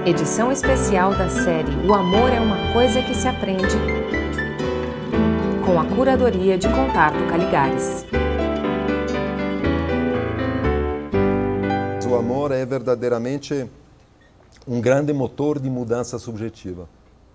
Edição especial da série O Amor é uma Coisa que se Aprende, com a curadoria de Contardo Caligares. O amor é verdadeiramente um grande motor de mudança subjetiva.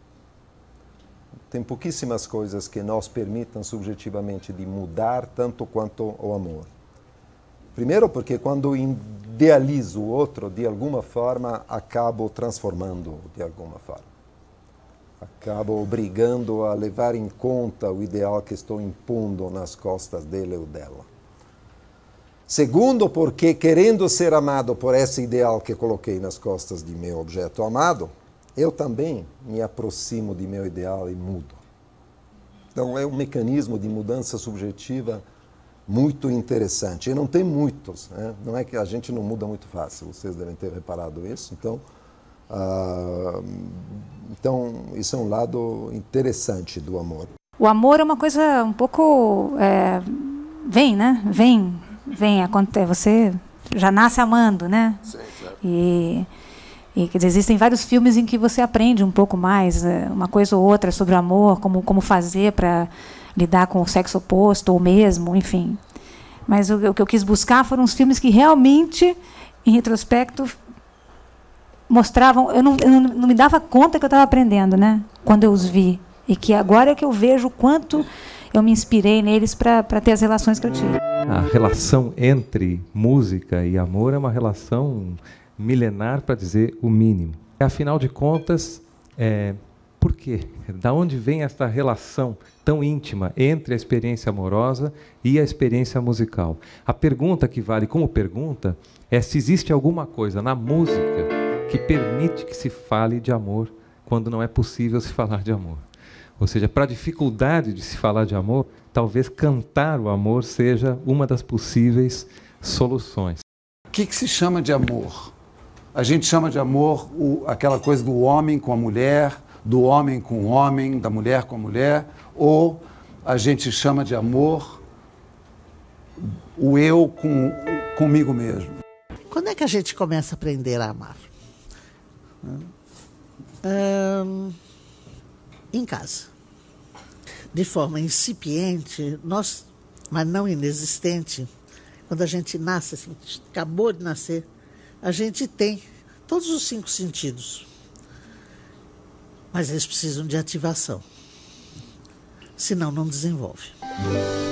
Tem pouquíssimas coisas que nos permitam subjetivamente de mudar tanto quanto o amor. Primeiro porque quando idealizo o outro, de alguma forma, acabo transformando-o de alguma forma. Acabo obrigando a levar em conta o ideal que estou impondo nas costas dele ou dela. Segundo, porque querendo ser amado por esse ideal que coloquei nas costas de meu objeto amado, eu também me aproximo de meu ideal e mudo. Então é um mecanismo de mudança subjetiva muito interessante. E não tem muitos, né? Não é que a gente não muda muito fácil, vocês devem ter reparado isso. Então isso é um lado interessante do amor. O amor é uma coisa um pouco... vem, né? Vem, você já nasce amando, né? Sim, claro. E quer dizer, existem vários filmes em que você aprende um pouco mais, uma coisa ou outra sobre o amor, como fazer para lidar com o sexo oposto ou mesmo, enfim. Mas o que eu quis buscar foram os filmes que realmente, em retrospecto, mostravam... Eu não me dava conta que eu estava aprendendo, né? Quando eu os vi. E que agora é que eu vejo o quanto eu me inspirei neles para ter as relações que eu tive. A relação entre música e amor é uma relação milenar, para dizer o mínimo. Afinal de contas, por quê? Da onde vem essa relação tão íntima entre a experiência amorosa e a experiência musical? A pergunta que vale como pergunta é se existe alguma coisa na música que permite que se fale de amor quando não é possível se falar de amor. Ou seja, para a dificuldade de se falar de amor, talvez cantar o amor seja uma das possíveis soluções. O que se chama de amor? A gente chama de amor aquela coisa do homem com a mulher, do homem com o homem, da mulher com a mulher, ou a gente chama de amor o eu comigo mesmo. Quando é que a gente começa a aprender a amar? Em casa. De forma incipiente, mas não inexistente, quando a gente nasce, assim, acabou de nascer, a gente tem todos os 5 sentidos. Mas eles precisam de ativação. Senão, não desenvolve.